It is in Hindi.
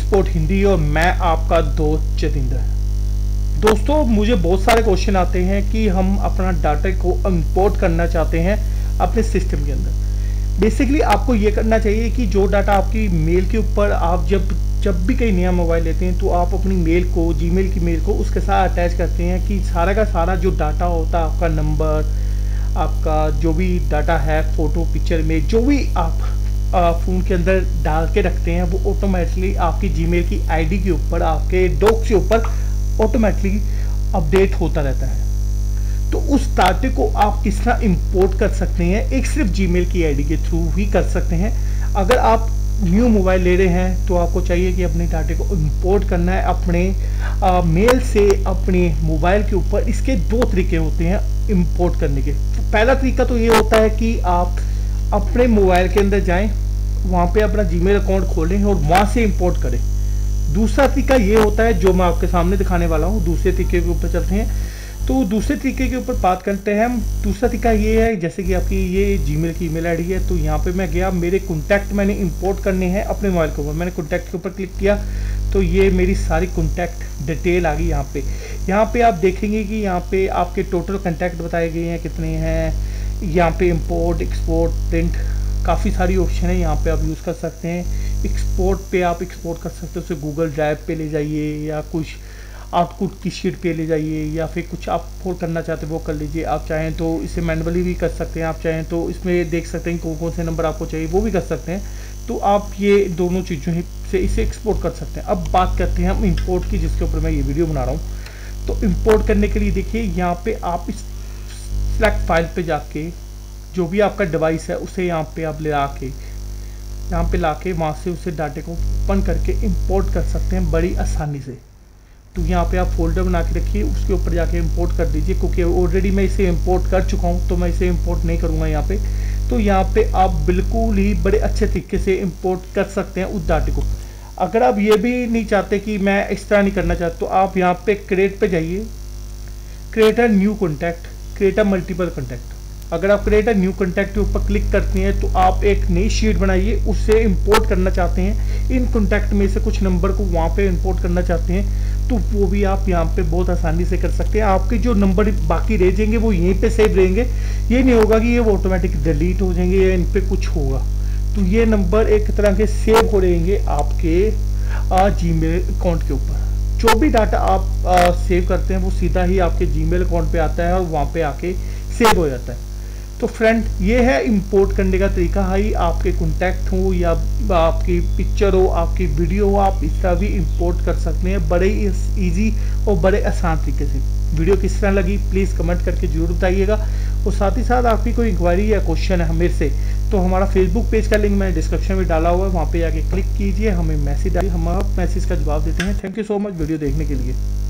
एक्सपोर्ट हिंदी और मैं आपका दोस्त जतिंदर। दोस्तों, मुझे बहुत सारे क्वेश्चन आते हैं कि हम अपना डाटा को इंपोर्ट करना चाहते हैं अपने सिस्टम के अंदर। बेसिकली आपको ये करना चाहिए कि जो डाटा आपकी मेल के ऊपर आप जब भी कहीं नया मोबाइल लेते हैं तो आप अपनी मेल को, जीमेल की मेल को उसके साथ अटैच करते हैं कि सारा का सारा जो डाटा होता है, आपका नंबर, आपका जो भी डाटा है, फोटो, पिक्चर में जो भी आप फ़ोन के अंदर डाल के रखते हैं वो ऑटोमेटिकली आपकी जीमेल की आईडी के ऊपर, आपके डॉक्स के ऊपर ऑटोमेटिकली अपडेट होता रहता है। तो उस डाटे को आप किस तरह इंपोर्ट कर सकते हैं, एक सिर्फ जीमेल की आईडी के थ्रू ही कर सकते हैं। अगर आप न्यू मोबाइल ले रहे हैं तो आपको चाहिए कि अपने डाटे को इंपोर्ट करना है अपने मेल से अपने मोबाइल के ऊपर। इसके दो तरीके होते हैं इंपोर्ट करने के। पहला तरीका तो ये होता है कि आप अपने मोबाइल के अंदर जाएं, वहाँ पे अपना जीमेल अकाउंट खोलें और वहाँ से इंपोर्ट करें। दूसरा तरीका ये होता है जो मैं आपके सामने दिखाने वाला हूँ। दूसरे तरीके के ऊपर चलते हैं। तो दूसरे तरीके के ऊपर बात करते हैं हम। दूसरा तरीका ये है, जैसे कि आपकी ये जीमेल की ईमेल आईडी है, तो यहाँ पे मैं गया, मेरे कॉन्टैक्ट मैंने इंपोर्ट करने हैं अपने मोबाइल के ऊपर। मैंने कॉन्टैक्ट के ऊपर क्लिक किया तो ये मेरी सारी कॉन्टैक्ट डिटेल आ गई। यहाँ पे आप देखेंगे कि यहाँ पे आपके टोटल कॉन्टैक्ट बताए गए हैं कितने हैं। यहाँ पे इंपोर्ट, एक्सपोर्ट, प्रिंट, काफ़ी सारी ऑप्शन है, यहाँ पे आप यूज़ कर सकते हैं। एक्सपोर्ट पे आप एक्सपोर्ट कर सकते हो, उसे गूगल ड्राइव पे ले जाइए या कुछ आउटपुट की शीट पे ले जाइए, या फिर कुछ आप फोल्ड करना चाहते हो वो कर लीजिए। आप चाहें तो इसे मैनुअली भी कर सकते हैं, आप चाहें तो इसमें देख सकते हैं कौन कौन से नंबर आपको चाहिए वो भी कर सकते हैं। तो आप ये दोनों चीज़ों से इसे एक्सपोर्ट कर सकते हैं। अब बात करते हैं हम इंपोर्ट की, जिसके ऊपर मैं ये वीडियो बना रहा हूँ। तो इंपोर्ट करने के लिए देखिए, यहाँ पे आप इस सेलेक्ट फाइल पे जाके जो भी आपका डिवाइस है उसे यहाँ पे आप यहाँ पे लाके वहाँ से उसे डाटे को ओपन करके इंपोर्ट कर सकते हैं बड़ी आसानी से। तो यहाँ पे आप फोल्डर बना के रखिए, उसके ऊपर जाके इंपोर्ट कर दीजिए। क्योंकि ऑलरेडी मैं इसे इंपोर्ट कर चुका हूँ तो मैं इसे इंपोर्ट नहीं करूँगा यहाँ पे। तो यहाँ पे आप बिल्कुल ही बड़े अच्छे तरीके से इंपोर्ट कर सकते हैं उस डाटे को। अगर आप ये भी नहीं चाहते कि मैं इस तरह नहीं करना चाहता, तो आप यहाँ पे क्रिएट पे जाइए, create a new contact, create a multiple contact. अगर आप क्रिएट अ न्यू कॉन्टैक्ट के ऊपर क्लिक करते हैं तो आप एक नई शीट बनाइए, उससे इंपोर्ट करना चाहते हैं इन कॉन्टैक्ट में से कुछ नंबर को वहाँ पे इंपोर्ट करना चाहते हैं, तो वो भी आप यहाँ पे बहुत आसानी से कर सकते हैं। आपके जो नंबर बाकी रह जाएंगे वो यहीं पे सेव रहेंगे। ये नहीं होगा कि ये वो ऑटोमेटिक डिलीट हो जाएंगे या इन पे कुछ होगा। तो ये नंबर एक तरह के सेव हो रहेंगे आपके जीमेल अकाउंट के ऊपर। जो भी डाटा आप सेव करते हैं वो सीधा ही आपके जीमेल अकाउंट पे आता है और वहाँ पे आके सेव हो जाता है। तो फ्रेंड, ये है इंपोर्ट करने का तरीका। हाई आपके कॉन्टैक्ट हो या आपकी पिक्चर हो, आपकी वीडियो हो, आप इस तरह भी इंपोर्ट कर सकते हैं बड़े इजी और बड़े आसान तरीके से। वीडियो किस तरह लगी प्लीज़ कमेंट करके जरूर बताइएगा। और साथ ही साथ आपकी कोई इंक्वायरी या क्वेश्चन है मेरे से, तो हमारा फेसबुक पेज का लिंक मैंने डिस्क्रिप्शन में डाला हुआ है, वहाँ पे जाके क्लिक कीजिए, हमें मैसेज डालिए, हम आप मैसेज का जवाब देते हैं। Thank you so much video देखने के लिए।